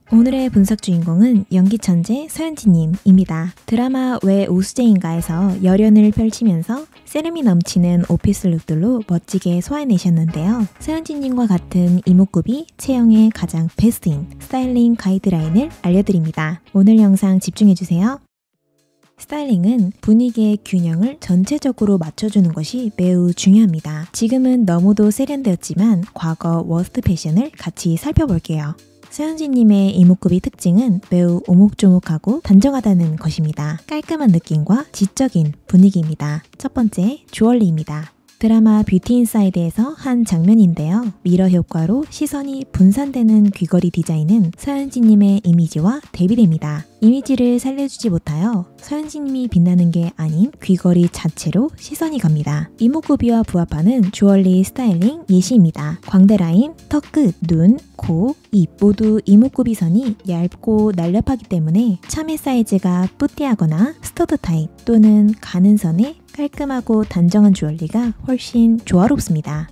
오늘의 분석 주인공은 연기 천재 서현진님입니다. 드라마 왜 우수제인가에서 열연을 펼치면서 세련미 넘치는 오피스 룩들로 멋지게 소화해내셨는데요. 서현진님과 같은 이목구비 체형의 가장 베스트인 스타일링 가이드라인을 알려드립니다. 오늘 영상 집중해주세요. 스타일링은 분위기의 균형을 전체적으로 맞춰주는 것이 매우 중요합니다. 지금은 너무도 세련되었지만 과거 워스트 패션을 같이 살펴볼게요. 서현진님의 이목구비 특징은 매우 오목조목하고 단정하다는 것입니다. 깔끔한 느낌과 지적인 분위기입니다. 첫 번째, 주얼리입니다. 드라마 뷰티 인사이드에서 한 장면인데요. 미러 효과로 시선이 분산되는 귀걸이 디자인은 서현진님의 이미지와 대비됩니다. 이미지를 살려주지 못하여 서현진님이 빛나는 게 아닌 귀걸이 자체로 시선이 갑니다. 이목구비와 부합하는 주얼리 스타일링 예시입니다. 광대 라인, 턱 끝, 눈, 코, 입 모두 이목구비 선이 얇고 날렵하기 때문에 참외 사이즈가 뿌띠하거나 스터드 타입 또는 가는 선에 깔끔하고 단정한 주얼리가 훨씬 조화롭습니다.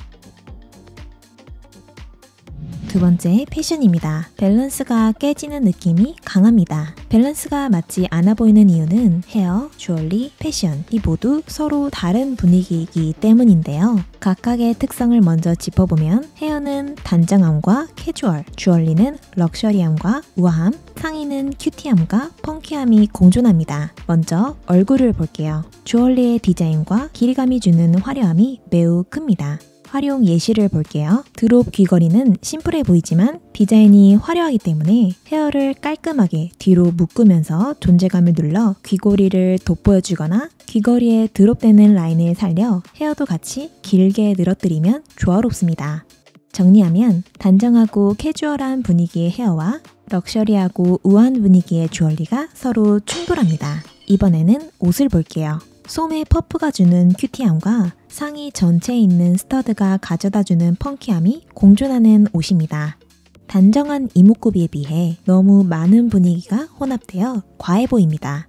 두 번째, 패션입니다. 밸런스가 깨지는 느낌이 강합니다. 밸런스가 맞지 않아 보이는 이유는 헤어, 주얼리, 패션 이 모두 서로 다른 분위기이기 때문인데요. 각각의 특성을 먼저 짚어보면 헤어는 단정함과 캐주얼, 주얼리는 럭셔리함과 우아함, 상의는 큐티함과 펑키함이 공존합니다. 먼저 얼굴을 볼게요. 주얼리의 디자인과 길이감이 주는 화려함이 매우 큽니다. 활용 예시를 볼게요. 드롭 귀걸이는 심플해 보이지만 디자인이 화려하기 때문에 헤어를 깔끔하게 뒤로 묶으면서 존재감을 눌러 귀걸이를 돋보여주거나 귀걸이에 드롭되는 라인을 살려 헤어도 같이 길게 늘어뜨리면 조화롭습니다. 정리하면 단정하고 캐주얼한 분위기의 헤어와 럭셔리하고 우아한 분위기의 주얼리가 서로 충돌합니다. 이번에는 옷을 볼게요. 솜의 퍼프가 주는 큐티함과 상의 전체에 있는 스터드가 가져다주는 펑키함이 공존하는 옷입니다. 단정한 이목구비에 비해 너무 많은 분위기가 혼합되어 과해 보입니다.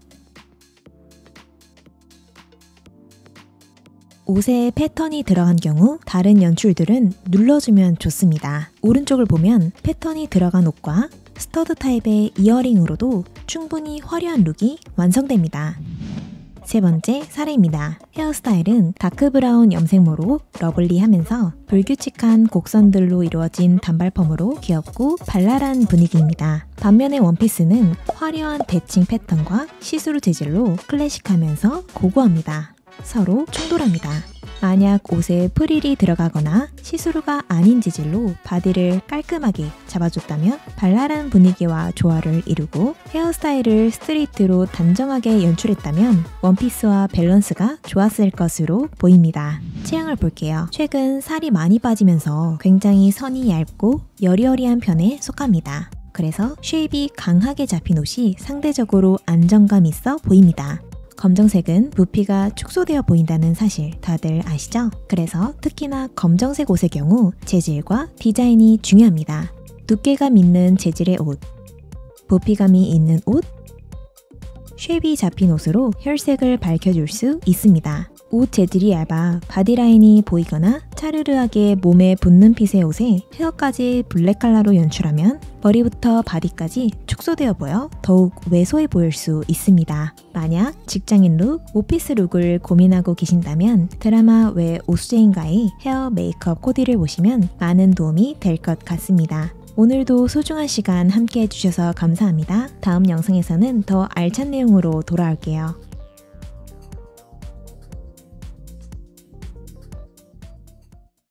옷에 패턴이 들어간 경우 다른 연출들은 눌러주면 좋습니다. 오른쪽을 보면 패턴이 들어간 옷과 스터드 타입의 이어링으로도 충분히 화려한 룩이 완성됩니다. 세 번째, 사례입니다. 헤어스타일은 다크브라운 염색모로 러블리하면서 불규칙한 곡선들로 이루어진 단발펌으로 귀엽고 발랄한 분위기입니다. 반면에 원피스는 화려한 대칭 패턴과 시스루 재질로 클래식하면서 고고합니다. 서로 충돌합니다. 만약 옷에 프릴이 들어가거나 시스루가 아닌 재질로 바디를 깔끔하게 잡아줬다면 발랄한 분위기와 조화를 이루고 헤어스타일을 스트레이트로 단정하게 연출했다면 원피스와 밸런스가 좋았을 것으로 보입니다. 체형을 볼게요. 최근 살이 많이 빠지면서 굉장히 선이 얇고 여리여리한 편에 속합니다. 그래서 쉐입이 강하게 잡힌 옷이 상대적으로 안정감 있어 보입니다. 검정색은 부피가 축소되어 보인다는 사실 다들 아시죠? 그래서 특히나 검정색 옷의 경우 재질과 디자인이 중요합니다. 두께감 있는 재질의 옷, 부피감이 있는 옷, 쉐입이 잡힌 옷으로 혈색을 밝혀줄 수 있습니다. 옷 재질이 얇아 바디라인이 보이거나 차르르하게 몸에 붙는 핏의 옷에 헤어까지 블랙 컬러로 연출하면 머리부터 바디까지 축소되어 보여 더욱 왜소해 보일 수 있습니다. 만약 직장인 룩, 오피스 룩을 고민하고 계신다면 드라마 왜 우수제인가의 헤어 메이크업 코디를 보시면 많은 도움이 될 것 같습니다. 오늘도 소중한 시간 함께 해주셔서 감사합니다. 다음 영상에서는 더 알찬 내용으로 돌아올게요.